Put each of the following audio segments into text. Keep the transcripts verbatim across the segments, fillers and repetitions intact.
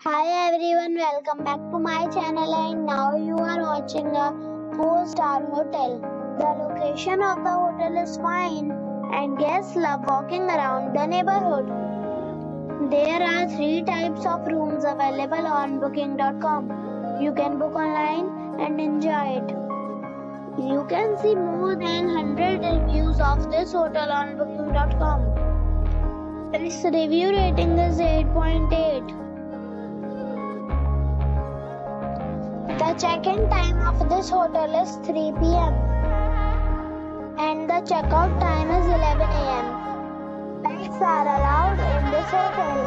Hi everyone, welcome back to my channel, and now you are watching a four star hotel. The location of the hotel is fine and guests love walking around the neighborhood. There are three types of rooms available on booking dot com. You can book online and enjoy it. You can see more than one hundred reviews of this hotel on booking dot com. Its review rating is eight point eight. The check-in time of this hotel is three p m and the checkout time is eleven a m Pets are allowed in this hotel.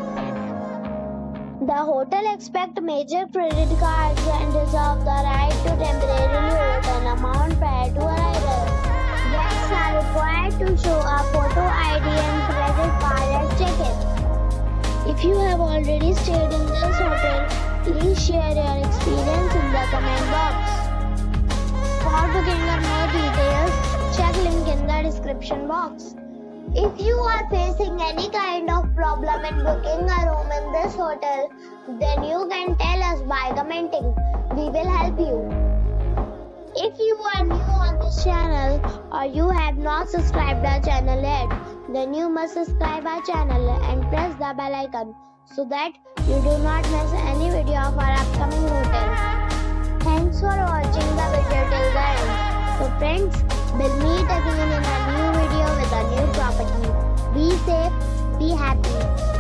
The hotel accepts major credit cards and reserves the right to temporarily hold an amount prior to arrival. Guests are required to show a photo I D and credit card at check-in. If you have already stayed in this hotel, please share your experience in the comment box. For booking or more details, check link in the description box. If you are facing any kind of problem in booking a room in this hotel, then you can tell us by commenting. We will help you. If you are new on this channel or you have not subscribed our channel yet, then you must subscribe our channel and press the bell icon so that you do not miss any video of our upcoming hotel. Thanks for watching the video till the end. So friends, we'll meet again in a new video with a new property. Be safe, be happy.